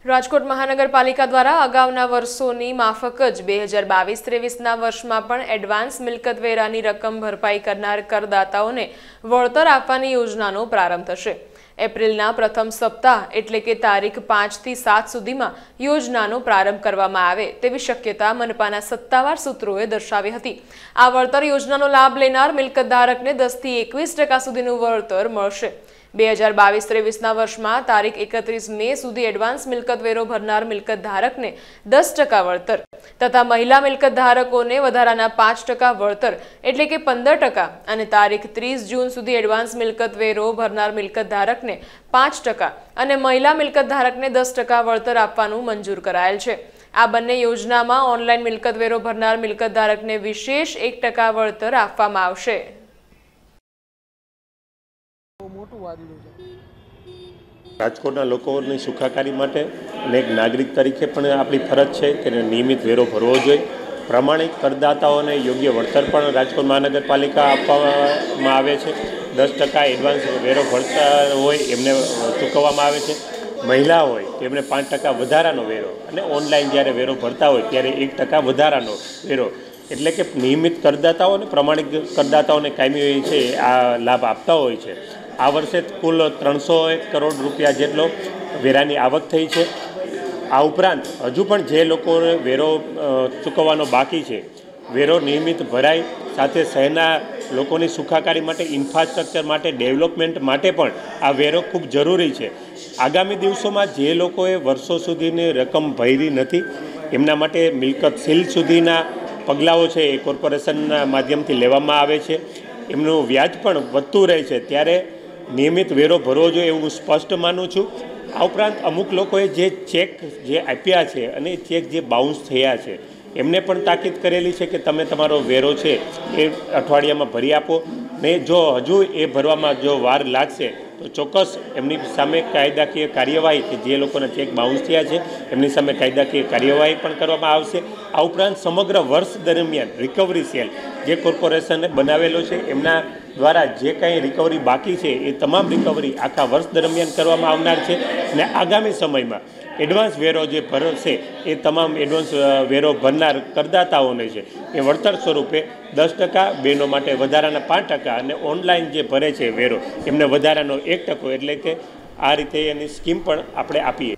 રાજકોટ મહાનગરપાલિકા દ્વારા અગાઉના વર્ષોની માફક જ 2022-23ના વર્ષમાં પણ એડવાન્સ મિલકત વેરાની રકમ ભરપાઈ કરનાર કરદાતાઓને વળતર આપવાની યોજનાનો પ્રારંભ થશે। એપ્રિલના પ્રથમ સપ્તાહ એટલે કે તારીખ 5 થી 7 સુધીમાં યોજનાનો પ્રારંભ કરવામાં આવે તેવી શક્યતા મનપાના સત્તાવાર સૂત્રોએ દર્શાવી હતી। આ વળતર યોજનાનો લાભ લેનાર મિલકત ધારકને 10 થી 21% સુધીનું વળતર મળશે। 2022-23ના વર્ષમાં તારીખ 31 મે સુધી એડવાન્સ મિલકત વેરો ભરનાર મિલકત ધારકને 10% વળતર તથા મહિલા મિલકત ધારકોને વધારાના 5% વળતર એટલે કે 15% અને તારીખ 30 જૂન સુધી એડવાન્સ મિલકત વેરો ભરનાર મિલકત ધારકને 5% અને મહિલા મિલકત ધારકને 10% વળતર આપવાનું મંજૂર કરાયેલ છે। આ બંને યોજનામાં ઓનલાઈન મિલકત વેરો ભરનાર મિલકત ધારકને વિશેષ 1% વળતર આપવામાં આવશે। રાજકોટના લોકોની સુખાકારી માટે અને એક નાગરિક તરીકે પણ આપણી ફરજ છે કે નિયમિત વેરો ભરવો જોઈએ। પ્રમાણિત કરદાતાઓને યોગ્ય વળતર પણ રાજકોટ મહાનગરપાલિકા આપવામાં આવે છે। 10% એડવાન્સ વેરો ભરતા હોય એમને ચૂકવવામાં આવે છે। મહિલા હોય એમને 5% વધારાનો વેરો અને ઓનલાઈન જ્યારે વેરો ભરતા હોય ત્યારે 1% વધારાનો વેરો એટલે કે નિયમિત કરદાતાઓ અને પ્રમાણિત કરદાતાઓને કાયમી છે આ લાભ આપતા હોય છે। આ વર્ષે કુલ 301 કરોડ રૂપિયા જેટલો વેરાની આવક થઈ છે। આ ઉપરાંત હજુ પણ જે લોકોને વેરો ચૂકવવાનો બાકી છે વેરો નિયમિત ભરાય સાથે શહેરના લોકોની સુખાકારી માટે ઇન્ફ્રાસ્ટ્રક્ચર માટે ડેવલપમેન્ટ માટે પણ આ વેરો ખૂબ જરૂરી છે। આગામી દિવસોમાં જે લોકોએ વર્ષો સુધીની રકમ ભરી નથી એમના માટે મિલકત સીલ સુધીના પગલાઓ છે એ કોર્પોરેશનના માધ્યમથી લેવામાં આવે છે। એમનું વ્યાજ પણ વધતું રહે છે ત્યારે નિયમિત વેરો ભરવો જોઈએ એવું હું સ્પષ્ટ માનું છું। આ ઉપરાંત અમુક લોકોએ જે ચેક જે આપ્યા છે અને ચેક જે બાઉન્સ થયા છે એમને પણ તાકીદ કરેલી છે કે તમે તમારો વેરો છે એ અઠવાડિયામાં ભરી આપો ને જો હજુ એ ભરવામાં જો વાર લાગશે તો ચોક્કસ એમની સામે કાયદાકીય કાર્યવાહી કે જે લોકોના ચેક બાઉન્સ થયા છે એમની સામે કાયદાકીય કાર્યવાહી પણ કરવામાં આવશે। આ ઉપરાંત સમગ્ર વર્ષ દરમિયાન રિકવરી સેલ જે કોર્પોરેશને બનાવેલો છે એમના દ્વારા જે કાંઈ રિકવરી બાકી છે એ તમામ રિકવરી આખા વર્ષ દરમિયાન કરવામાં આવનાર છે અને આગામી સમયમાં એડવાન્સ વેરો જે ભરશે એ તમામ એડવાન્સ વેરો ભરનાર કરદાતાઓને છે એ વળતર સ્વરૂપે 10%, બહેનો માટે વધારાના 5% અને ઓનલાઈન જે ભરે છે વેરો એમને વધારાનો 1% એટલે કે આ રીતે એની સ્કીમ પણ આપણે આપીએ છીએ।